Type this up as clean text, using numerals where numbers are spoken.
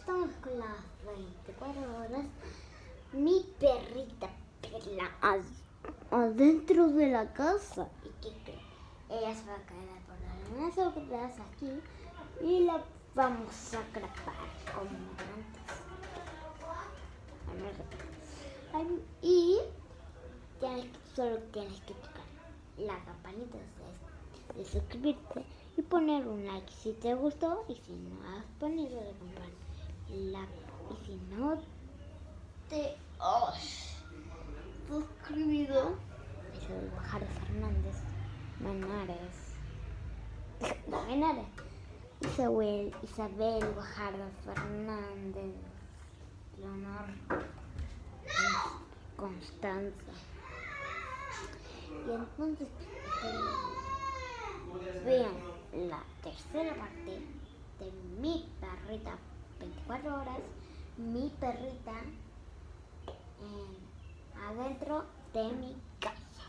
estamos con las 24 horas. Mi perrita Perla adentro de la casa. ¿Y qué cree? Ella se va a caer por las sombras aquí y la vamos a atrapar como antes. Y solo tienes que tocar la campanita de suscribirte y poner un like si te gustó, y si no has ponido la campanita, y si no te has suscribido, es el Guajardo Fernández Menares, Isabel Guajardo Fernández, Leonor Constanza. Y entonces vean la tercera parte de Mi Perrita 24 horas, Mi Perrita adentro de mi casa.